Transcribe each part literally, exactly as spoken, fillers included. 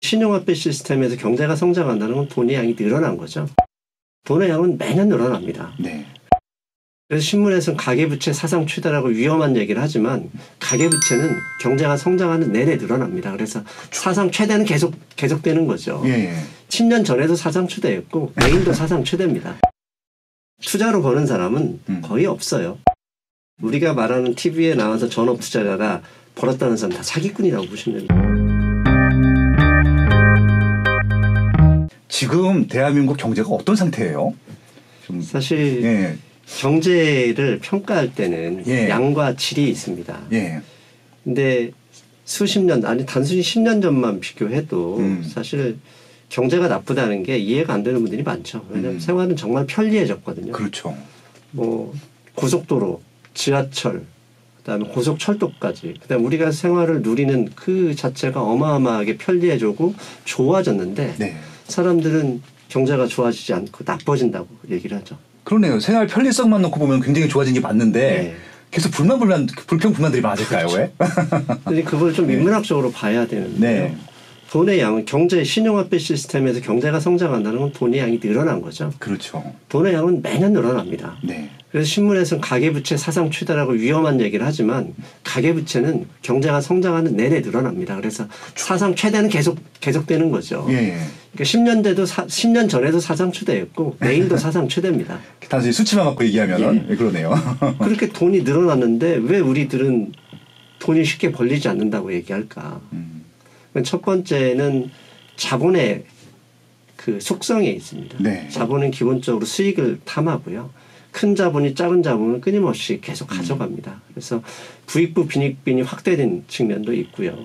신용화폐 시스템에서 경제가 성장한다는 건 돈의 양이 늘어난 거죠. 돈의 양은 매년 늘어납니다. 네. 그래서 신문에서는 가계부채 사상 최다라고 위험한 얘기를 하지만 가계부채는 경제가 성장하는 내내 늘어납니다. 그래서 사상 최대는 계속 계속되는 거죠. 예, 예. 십 년 전에도 사상 최대였고 내일도 사상 최대입니다. 투자로 버는 사람은 음. 거의 없어요. 우리가 말하는 티비에 나와서 전업 투자자가 벌었다는 사람 다 사기꾼이라고 보시면 됩니다. 지금 대한민국 경제가 어떤 상태예요? 좀 사실 예. 경제를 평가할 때는 예. 양과 질이 있습니다. 예. 근데 수십 년, 아니 단순히 십 년 전만 비교해도 음. 사실 경제가 나쁘다는 게 이해가 안 되는 분들이 많죠. 왜냐하면 음. 생활은 정말 편리해졌거든요. 그렇죠. 뭐 고속도로, 지하철, 그다음에 고속철도까지, 그다음 우리가 생활을 누리는 그 자체가 어마어마하게 편리해지고 좋아졌는데 네. 사람들은 경제가 좋아지지 않고 나빠진다고 얘기를 하죠. 그러네요. 생활 편리성만 놓고 보면 굉장히 좋아진 게 맞는데 네. 계속 불만 불만 불평 불만들이 많을까요? 그렇죠. 왜? 근데 그걸 좀 인문학적으로 봐야 되는데요. 네. 돈의 양은 경제 신용화폐 시스템에서 경제가 성장한다는 건 돈의 양이 늘어난 거죠. 그렇죠. 돈의 양은 매년 늘어납니다. 네. 그래서 신문에서는 가계부채 사상 최다라고 위험한 얘기를 하지만 가계부채는 경제가 성장하는 내내 늘어납니다. 그래서 사상 최대는 계속 계속되는 거죠. 예, 예. 그러니까 십 년 대도 사, 십 년 전에도 사상 최대였고 내일도 사상 최대입니다. 단순히 수치만 갖고 얘기하면 예. 예, 그러네요. 그렇게 돈이 늘어났는데 왜 우리들은 돈이 쉽게 벌리지 않는다고 얘기할까? 음. 첫 번째는 자본의 그 속성에 있습니다. 네. 자본은 기본적으로 수익을 탐하고요. 큰 자본이 작은 자본을 끊임없이 계속 가져갑니다. 그래서 부익부 빈익빈이 확대된 측면도 있고요.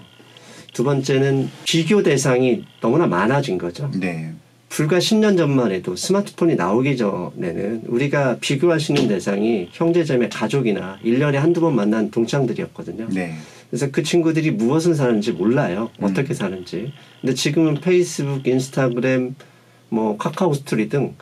두 번째는 비교 대상이 너무나 많아진 거죠. 네. 불과 십 년 전만 해도 스마트폰이 나오기 전에는 우리가 비교할 수 있는 대상이 형제자매 가족이나 일 년에 한두 번 만난 동창들이었거든요. 네. 그래서 그 친구들이 무엇을 사는지 몰라요. 어떻게 음. 사는지. 근데 지금은 페이스북, 인스타그램, 뭐 카카오 스토리 등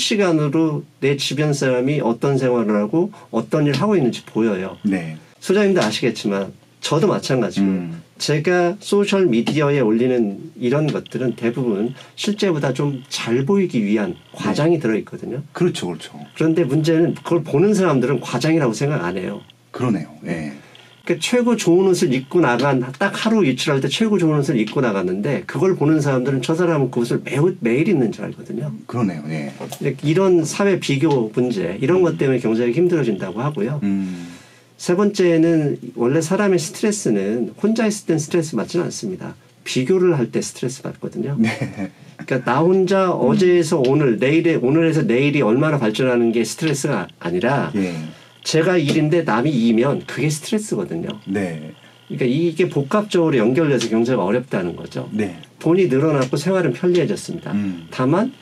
실시간으로 내 주변 사람이 어떤 생활을 하고 어떤 일을 하고 있는지 보여요. 네. 소장님도 아시겠지만 저도 마찬가지고 음. 제가 소셜 미디어에 올리는 이런 것들은 대부분 실제보다 좀 잘 보이기 위한 과장이 네. 들어있거든요. 그렇죠. 그렇죠. 그런데 문제는 그걸 보는 사람들은 과장이라고 생각 안 해요. 그러네요. 네. 그러니까 최고 좋은 옷을 입고 나간 딱 하루 일출할 때 최고 좋은 옷을 입고 나갔는데 그걸 보는 사람들은 저 사람은 그 옷을 매우, 매일 입는 줄 알거든요. 그러네요. 네. 이런 사회 비교 문제 이런 것 때문에 경제가 힘들어진다고 하고요. 음. 세 번째는 원래 사람의 스트레스는 혼자 있을 땐 스트레스 받지는 않습니다. 비교를 할 때 스트레스 받거든요. 네. 그러니까 나 혼자 음. 어제에서 오늘, 내일에 오늘에서 내일이 얼마나 발전하는 게 스트레스가 아니라 예. 제가 일인데 남이 이면 그게 스트레스거든요. 네. 그러니까 이게 복합적으로 연결돼서 경제가 어렵다는 거죠. 네. 돈이 늘어났고 생활은 편리해졌습니다. 음. 다만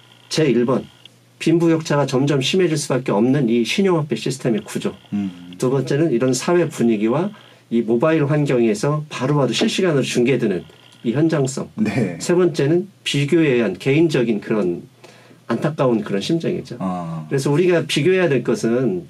제일 번 빈부격차가 점점 심해질 수밖에 없는 이 신용화폐 시스템의 구조. 음. 두 번째는 이런 사회 분위기와 이 모바일 환경에서 바로바로 실시간으로 중계되는 이 현장성. 네. 세 번째는 비교에 의한 개인적인 그런 안타까운 그런 심정이죠. 아. 그래서 우리가 비교해야 될 것은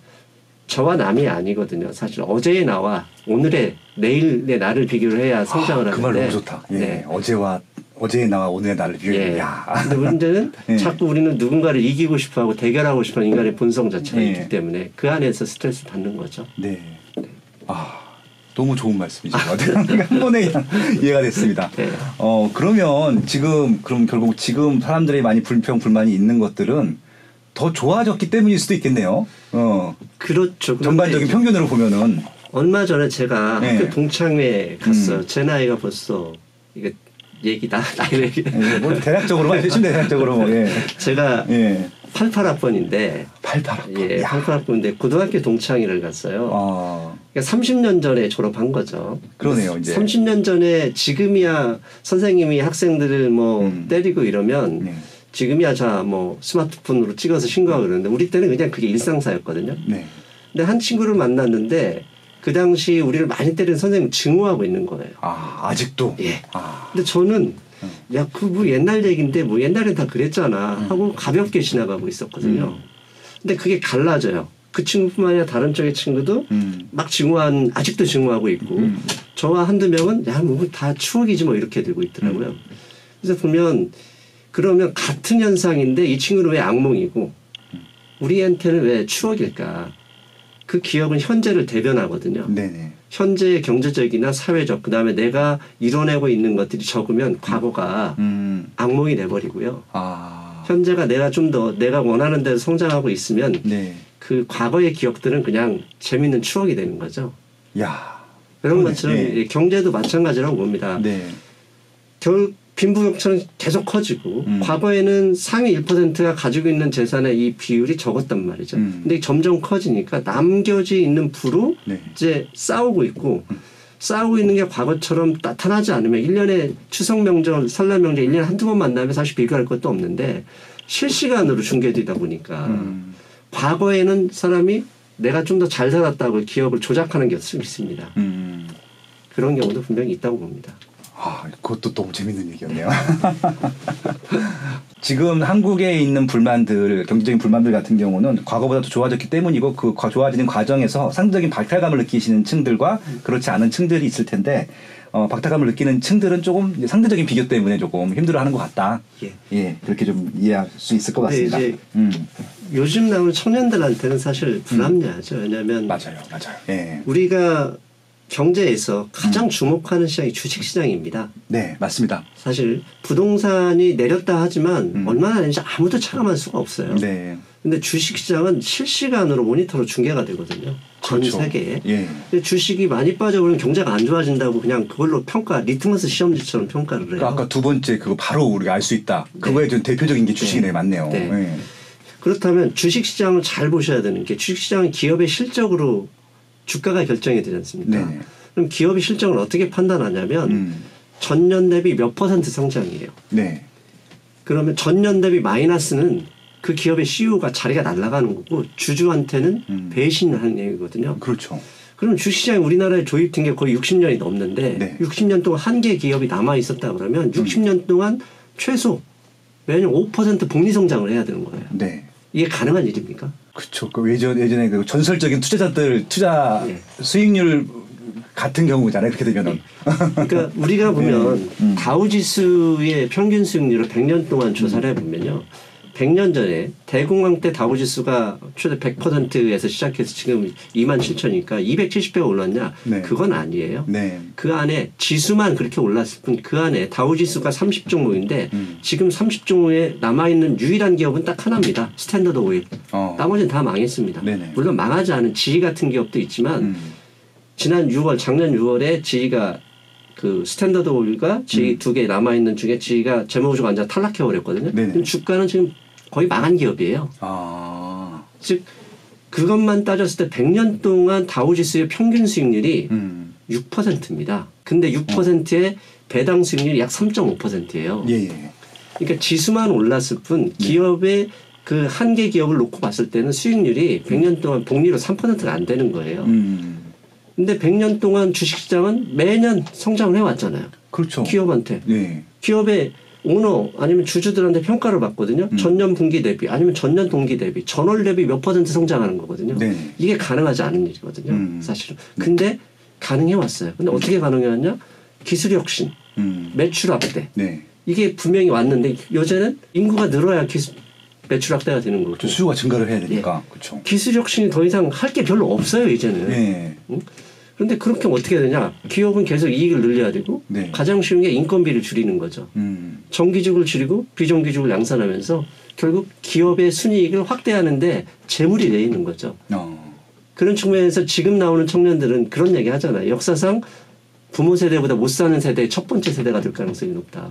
저와 남이 아니거든요. 사실 어제의 나와 오늘의 내일의 나를 비교를 해야 성장을 아, 하는데. 그 말 너무 좋다. 예. 네. 어제와 어제의 나와 오늘의 나를 비교해. 예. 야. 근데 문제는 예. 자꾸 우리는 누군가를 이기고 싶어하고 대결하고 싶어하는 인간의 본성 자체가 예. 있기 때문에 그 안에서 스트레스 받는 거죠. 네. 아. 너무 좋은 말씀이신 것 같아요. 한 번에 그냥 이해가 됐습니다. 네. 어, 그러면 지금, 그럼 결국 지금 사람들이 많이 불평, 불만이 있는 것들은 더 좋아졌기 때문일 수도 있겠네요. 어. 그렇죠. 전반적인 평균으로 보면은. 얼마 전에 제가 네. 학교 동창회에 갔어요. 음. 제 나이가 벌써, 이게 얘기, 나, 나이 얘기. 예, 뭐 대략적으로만 해주시면 대략적으로. 예. 제가 예. 팔십팔 학번인데. 팔십팔 학번. 예, 야. 팔십팔 학번인데 고등학교 동창회를 갔어요. 어. 그러니까 삼십 년 전에 졸업한 거죠. 그러네요, 이제. 삼십 년 전에 지금이야 선생님이 학생들을 뭐 음. 때리고 이러면 네. 지금이야 자 뭐 스마트폰으로 찍어서 신고하고 그러는데 우리 때는 그냥 그게 일상사였거든요. 네. 근데 한 친구를 만났는데 그 당시 우리를 많이 때린 선생님 증오하고 있는 거예요. 아, 아직도? 예. 아. 근데 저는 야, 그 뭐 옛날 얘기인데 뭐 옛날엔 다 그랬잖아 하고 가볍게 지나가고 있었거든요. 음. 근데 그게 갈라져요. 그 친구뿐만 아니라 다른 쪽의 친구도 음. 막 증오한, 아직도 증오하고 있고, 음. 저와 한두 명은, 야, 뭐 다 추억이지 뭐 이렇게 들고 있더라고요. 음. 그래서 보면 그러면 같은 현상인데 이 친구는 왜 악몽이고 우리한테는 왜 추억일까? 그 기억은 현재를 대변하거든요. 네네. 현재의 경제적이나 사회적 그다음에 내가 이뤄내고 있는 것들이 적으면 과거가 음. 악몽이 돼버리고요. 아. 현재가 내가 좀 더 내가 원하는 대로 성장하고 있으면 네. 그 과거의 기억들은 그냥 재밌는 추억이 되는 거죠. 야. 그런 그러네. 것처럼 네. 경제도 마찬가지라고 봅니다. 네. 결국 빈부격차는 계속 커지고 음. 과거에는 상위 일 퍼센트가 가지고 있는 재산의 이 비율이 적었단 말이죠. 음. 근데 점점 커지니까 남겨져 있는 부로 네. 이제 싸우고 있고 싸우고 있는 게 과거처럼 나타나지 않으면 일 년에 추석 명절, 설날 명절 일 년에 한두 번 만나면 사실 비교할 것도 없는데 실시간으로 중계되다 보니까 음. 과거에는 사람이 내가 좀 더 잘 살았다고 기억을 조작하는 게 있습니다. 음. 그런 경우도 분명히 있다고 봅니다. 아, 그것도 너무 재밌는 얘기였네요. 지금 한국에 있는 불만들, 경제적인 불만들 같은 경우는 과거보다 더 좋아졌기 때문이고 그 좋아지는 과정에서 상대적인 박탈감을 느끼시는 층들과 그렇지 않은 층들이 있을 텐데 어, 박탈감을 느끼는 층들은 조금 이제 상대적인 비교 때문에 조금 힘들어하는 것 같다. 예. 예, 그렇게 좀 이해할 수 있을 것 같습니다. 이제 음. 요즘 나오는 청년들한테는 사실 불합리하죠. 왜냐하면 맞아요, 맞아요. 예. 우리가 경제에서 가장 주목하는 시장이 주식시장입니다. 네, 맞습니다. 사실 부동산이 내렸다 하지만 음. 얼마나 내는지 아무도 체감할 수가 없어요. 네. 근데 주식시장은 실시간으로 모니터로 중계가 되거든요. 전 그렇죠. 세계에. 예. 근데 주식이 많이 빠져버리면 경제가 안 좋아진다고 그냥 그걸로 평가, 리트머스 시험지처럼 평가를 해요. 그러니까 아까 두 번째 그거 바로 우리가 알 수 있다. 그거에 좀 대표적인 게 주식이네. 네. 맞네요. 네. 예. 그렇다면 주식시장을 잘 보셔야 되는 게 주식시장은 기업의 실적으로 주가가 결정이 되지 않습니까? 네네. 그럼 기업의 실적을 어떻게 판단하냐면 음. 전년 대비 몇 퍼센트 성장이에요. 네. 그러면 전년 대비 마이너스는 그 기업의 씨이오가 자리가 날아가는 거고 주주한테는 음. 배신을 하는 얘기거든요. 그렇죠. 그럼 주식시장이 우리나라에 도입된 게 거의 육십 년이 넘는데 네. 육십 년 동안 한 개 기업이 남아 있었다 그러면 육십 년 동안 최소 매년 오 퍼센트 복리 성장을 해야 되는 거예요. 네. 이게 가능한 일입니까? 그렇죠. 그 예전 예전에 그 전설적인 투자자들 투자 네. 수익률 같은 경우잖아요. 그렇게 되면은. 그러니까 우리가 보면 네. 음. 다우지수의 평균 수익률을 백 년 동안 조사를 해보면요. 백 년 전에 대공황 때 다우지수가 최대 백 퍼센트에서 시작해서 지금 이만 칠천이니까 이백칠십 배가 올랐냐? 네. 그건 아니에요. 네. 그 안에 지수만 그렇게 올랐을 뿐 그 안에 다우지수가 삼십 종목인데 음. 지금 삼십 종목에 남아있는 유일한 기업은 딱 하나입니다. 스탠더드 오일. 어. 나머지는 다 망했습니다. 네네. 물론 망하지 않은 지희 같은 기업도 있지만 음. 지난 유월 작년 유월에 지희가 그 스탠더드 오일과 지희 음. 두 개 남아있는 중에 지희가 재무주가 완전 탈락해버렸거든요. 네네. 그럼 주가는 지금 거의 망한 기업이에요. 아. 즉 그것만 따졌을 때 백 년 동안 다우지수의 평균 수익률이 음. 육 퍼센트입니다. 근데 육 퍼센트의 배당 수익률이 약 삼 점 오 퍼센트예요. 예, 예. 그러니까 지수만 올랐을 뿐 기업의 그 한 개 기업을 놓고 봤을 때는 수익률이 백 년 동안 복리로 삼 퍼센트가 안 되는 거예요. 음. 근데 백 년 동안 주식시장은 매년 성장을 해왔잖아요. 그렇죠. 기업한테. 예. 기업의 오너 아니면 주주들한테 평가를 받거든요. 음. 전년 분기 대비 아니면 전년 동기 대비 전월 대비 몇 퍼센트 성장하는 거거든요. 네. 이게 가능하지 않은 일이거든요. 음. 사실은. 근데 가능해 왔어요. 근데 어떻게 가능해 왔냐? 기술 혁신, 음. 매출 확대. 네. 이게 분명히 왔는데 요새는 인구가 늘어야 기술, 매출 확대가 되는 거고. 그 수요가 증가를 해야 되니까. 그렇죠. 기술 혁신이 더 이상 할 게 별로 없어요 이제는. 네. 응? 그런데 그렇게 하면 어떻게 되냐? 기업은 계속 이익을 늘려야 되고 네. 가장 쉬운 게 인건비를 줄이는 거죠. 음. 정기직을 줄이고 비정기직을 양산하면서 결국 기업의 순이익을 확대하는데 재물이 내있는 거죠. 어. 그런 측면에서 지금 나오는 청년들은 그런 얘기 하잖아요. 역사상 부모 세대보다 못 사는 세대의 첫 번째 세대가 될 가능성이 높다.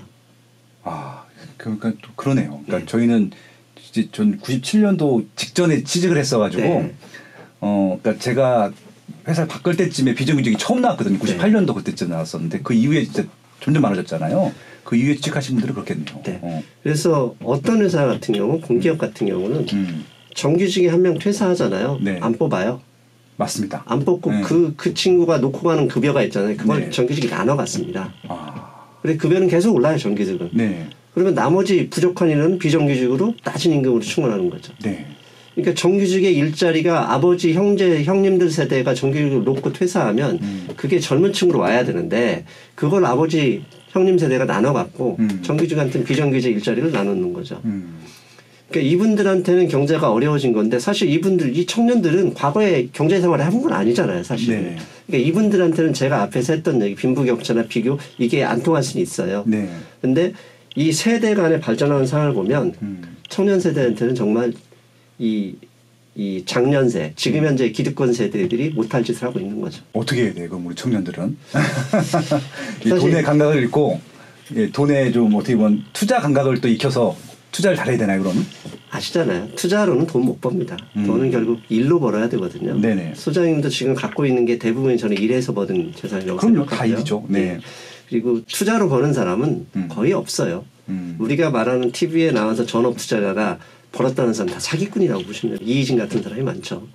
아, 그러니까 또 그러네요. 그러니까 네. 저희는 이제 전 구십칠 년도 직전에 취직을 했어가지고, 네. 어, 그러니까 제가 회사를 바꿀 때쯤에 비정규직이 처음 나왔거든요. 구십팔 년도 그때쯤 나왔었는데 그 이후에 진짜 점점 많아졌잖아요. 그 이후에 취직하신 분들은 그렇겠네요. 네. 어. 그래서 어떤 회사 같은 경우, 공기업 같은 경우는 음, 정규직이 한 명 퇴사하잖아요. 네. 안 뽑아요. 맞습니다. 안 뽑고 네. 그, 그 친구가 놓고 가는 급여가 있잖아요. 그걸 네. 정규직이 나눠갔습니다. 아, 그래 급여는 계속 올라요, 정규직은. 네, 그러면 나머지 부족한 인원은 비정규직으로 낮은 임금으로 충원하는 거죠. 네, 그러니까 정규직의 일자리가 아버지, 형제, 형님들 세대가 정규직을 놓고 퇴사하면 음. 그게 젊은 층으로 와야 되는데 그걸 아버지, 형님 세대가 나눠갖고 음. 정규직한테는 비정규직 일자리를 나누는 거죠. 음. 그러니까 이분들한테는 경제가 어려워진 건데 사실 이분들 이 청년들은 과거에 경제 생활을 해본 건 아니잖아요, 사실. 네. 그러니까 이분들한테는 제가 앞에서 했던 얘기 빈부격차나 비교 이게 안 통할 수는 있어요. 네. 근데 이 세대 간의 발전하는 상황을 보면 음. 청년 세대한테는 정말 이, 이 장년세, 지금 현재 기득권 세대들이 못할 짓을 하고 있는 거죠. 어떻게 해야 돼, 그럼 우리 청년들은? 이 돈의 감각을 잃고, 예, 돈의 좀 어떻게 보면 투자 감각을 또 익혀서 투자를 잘해야 되나요, 그럼? 아시잖아요. 투자로는 돈 못 법니다. 음. 돈은 결국 일로 벌어야 되거든요. 네네. 소장님도 지금 갖고 있는 게 대부분이 저는 일에서 버는 재산이라고 그럼요, 다 생각하고요. 일이죠. 네. 그리고 투자로 버는 사람은 음. 거의 없어요. 음. 우리가 말하는 티비에 나와서 전업 투자자가 벌었다는 사람 다 사기꾼이라고 보시면 돼요. 이희진 같은 사람이 많죠.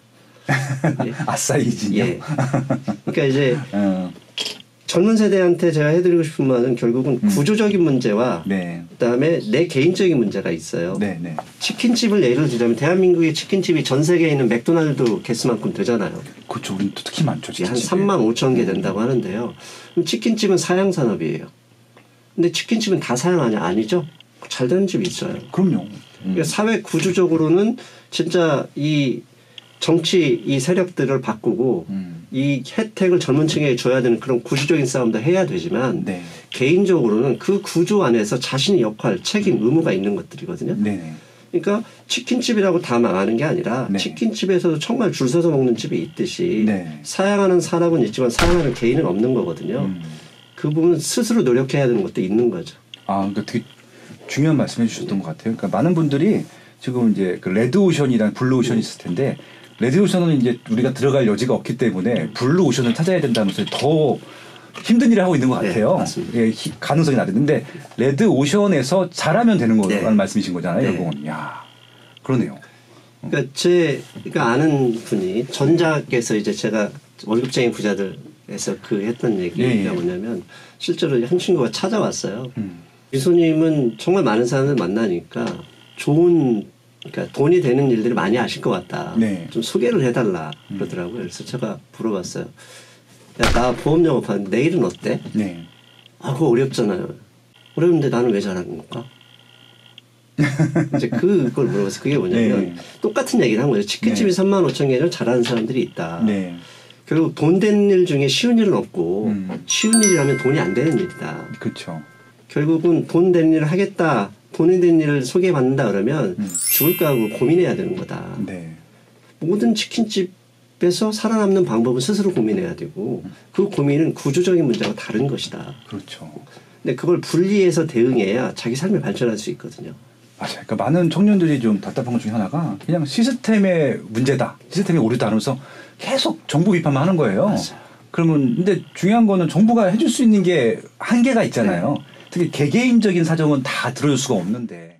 예. 아싸 이진이요? 예. 그러니까 이제 어. 젊은 세대한테 제가 해드리고 싶은 말은 결국은 음. 구조적인 문제와 네. 그다음에 내 개인적인 문제가 있어요. 네, 네. 치킨집을 예를 들자면 대한민국의 치킨집이 전 세계에 있는 맥도날드 개수만큼 되잖아요. 그렇죠. 우리는 또 특히 많죠. 한 치킨집이. 삼만 오천 개 된다고 하는데요. 그럼 치킨집은 사양 산업이에요. 근데 치킨집은 다 사양하냐? 아니죠. 잘 되는 집이 있어요. 그럼요. 음. 그러니까 사회 구조적으로는 진짜 이 정치 이 세력들을 바꾸고 음. 이 혜택을 젊은 층에 줘야 되는 그런 구조적인 싸움도 해야 되지만 네. 개인적으로는 그 구조 안에서 자신의 역할, 책임, 의무가 있는 것들이거든요. 네네. 그러니까 치킨집이라고 다 망하는 게 아니라 네. 치킨집에서도 정말 줄 서서 먹는 집이 있듯이 네. 사양하는 산업은 있지만 사양하는 개인은 없는 거거든요. 음. 그 부분은 스스로 노력해야 되는 것도 있는 거죠. 아, 그러니까 되게 중요한 말씀해 주셨던 것 같아요. 그러니까 많은 분들이 지금 이제 그 레드오션이랑 블루오션이 있을 텐데 레드오션은 이제 우리가 들어갈 여지가 없기 때문에 블루오션을 찾아야 된다면서 더 힘든 일을 하고 있는 것 같아요. 네, 맞습니다. 예, 히, 가능성이 낮은데 레드오션에서 잘하면 되는 거라는 네. 말씀이신 거잖아요. 네. 결국은. 야, 그러네요. 그러니까 제 그러니까 아는 분이 전작에서 이제 제가 월급쟁이 부자들에서 그 했던 얘기가 예, 예. 뭐냐면 실제로 한 친구가 찾아왔어요. 음. 미소님은 정말 많은 사람을 만나니까 좋은 그러니까 돈이 되는 일들을 많이 아실 것 같다. 네. 좀 소개를 해달라 그러더라고요. 그래서 제가 물어봤어요. 야, 나 보험 영업하는데 내일은 어때? 네. 아, 그거 어렵잖아요. 어려운데 나는 왜 잘하는 걸까? 이제 그걸 물어봤어요. 그게 뭐냐면 네. 똑같은 얘기를 한 거예요. 치킨집이 네. 삼만 오천 개를 잘하는 사람들이 있다. 네. 결국 돈 되는 일 중에 쉬운 일은 없고 음. 쉬운 일이라면 돈이 안 되는 일이다. 그렇죠. 결국은 돈 되는 일을 하겠다. 돈이 되는 일을 소개받는다 그러면 음. 죽을까 하고 고민해야 되는 거다. 네. 모든 치킨집에서 살아남는 방법은 스스로 고민해야 되고 그 고민은 구조적인 문제와 다른 것이다. 그렇죠. 근데 그걸 분리해서 대응해야 자기 삶이 발전할 수 있거든요. 맞아요. 그러니까 많은 청년들이 좀 답답한 것 중에 하나가 그냥 시스템의 문제다. 시스템이 오류다 하면서 계속 정부 비판만 하는 거예요. 맞아요. 그러면 근데 중요한 거는 정부가 해줄 수 있는 게 한계가 있잖아요. 네. 특히 개개인적인 사정은 다 들어줄 수가 없는데.